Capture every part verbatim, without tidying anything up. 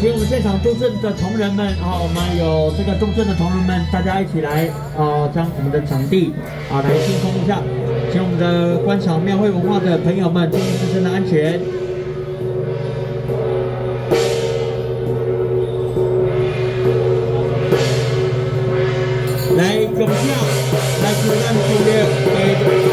请我们现场中正的同仁们啊，我们有这个中正的同仁们，大家一起来啊，将我们的场地啊来清空一下，请我们的观赏庙会文化的朋友们注意自身的安全。 来恭喜，来自咱中立的。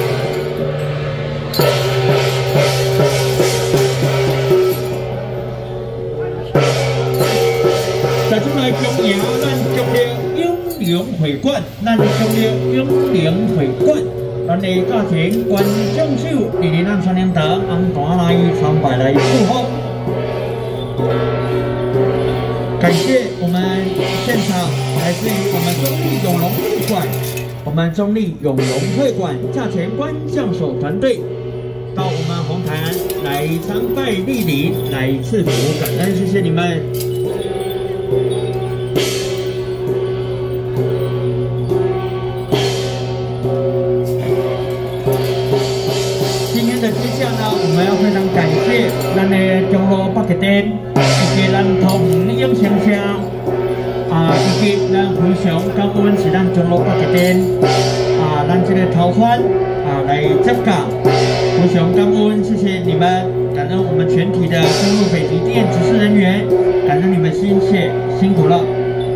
再出来恭迎咱中立英灵会馆，咱中立英灵会馆，咱的家庭观众手，莅临咱三连堂，红单来参拜来祝福。 感谢我们现场来自于我们中立永隆会馆，我们中立永隆会馆价钱观相手团队到我们红坛来参拜莅临，来赐福，感恩，谢谢你们。今天的接下呢，我们要非常感谢咱的中路北极店。 以及咱同影城社啊，以及咱非常感恩是咱中路北极店啊，咱这个头款啊来接驾，非常感恩，谢谢你们，感恩我们全体的中路北极店指示人员，感恩你们辛谢辛苦了。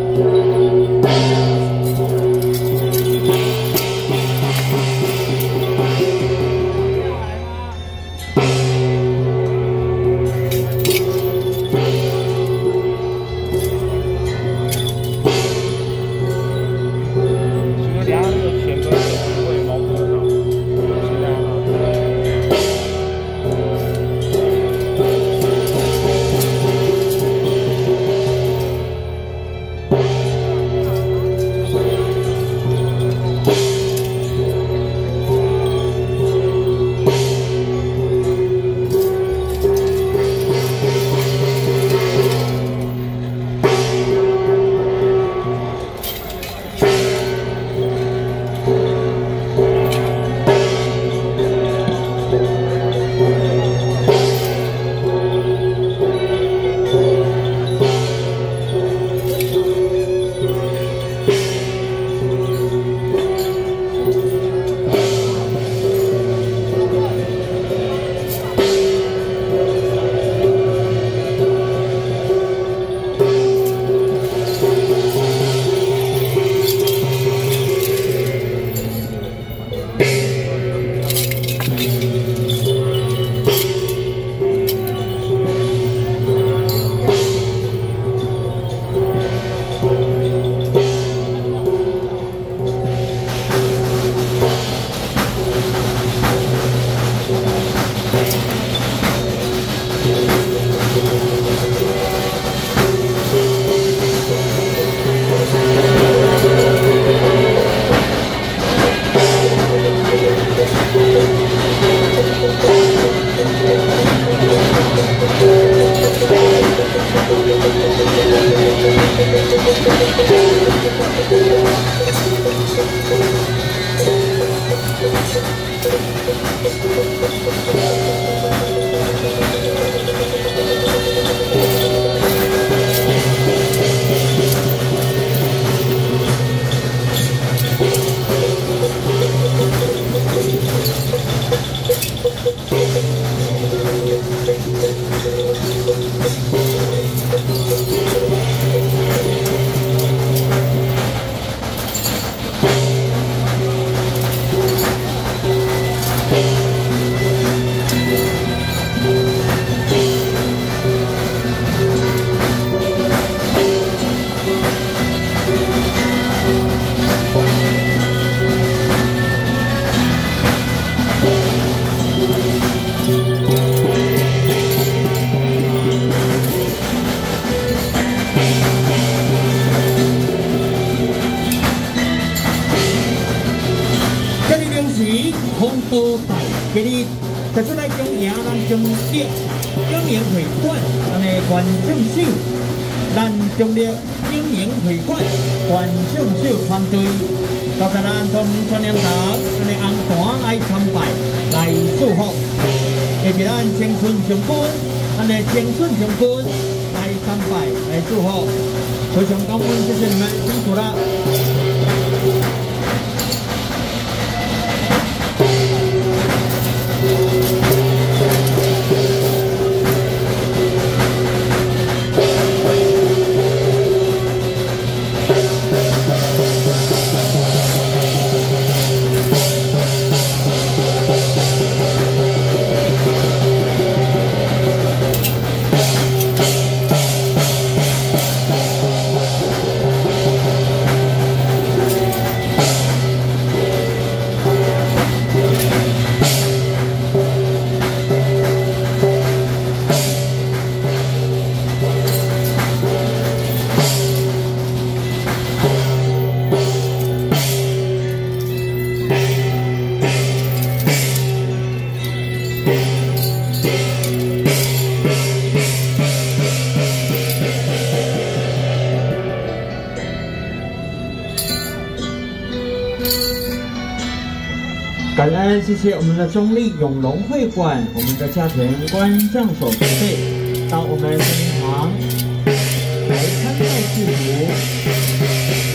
红波大给你，在出来中迎咱中立英灵会馆，咱的观众手，咱中立英灵会馆观众手团队，到咱同三连堂，咱的红单来参拜，来祝福，也是咱青春上班， 咱的精顺将军来参拜来祝贺，非常感恩，谢谢你们，辛苦了。感恩，谢谢我们的中立永隆会馆，我们的家权关将手团队到我们森林堂来参拜祭祖。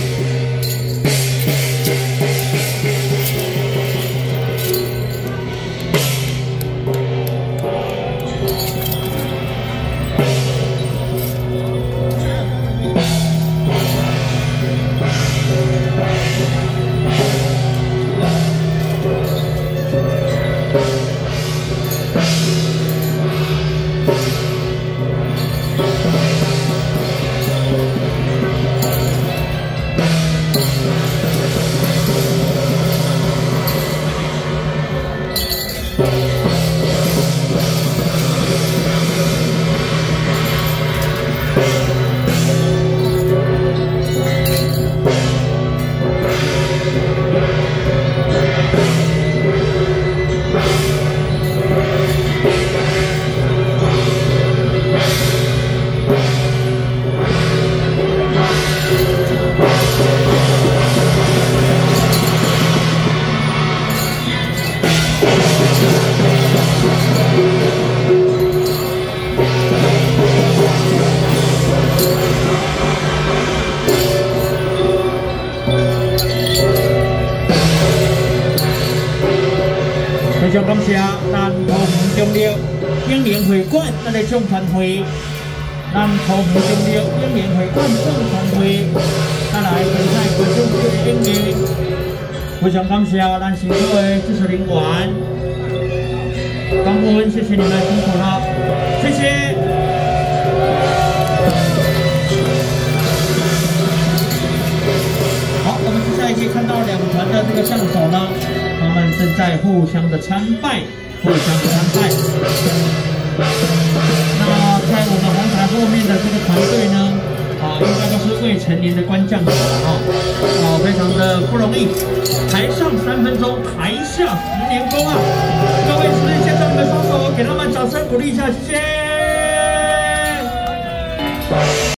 非常感谢咱桃园中立英联会馆咱的总团会，咱桃园中立英联会馆总团会，带来比赛观众的演艺。非常感谢咱辛苦的技术人员，感恩，谢谢你们辛苦了，谢谢。好，我们接下来可以看到两团的这个将手呢。他们正在互相的参拜，互相的参拜。那在我们红台后面的这个团队呢，啊，应该都是未成年的官将手啊，啊，非常的不容易。台上三分钟，台下十年功啊！各位，是不是先让你们双手给他们掌声鼓励一下，谢谢。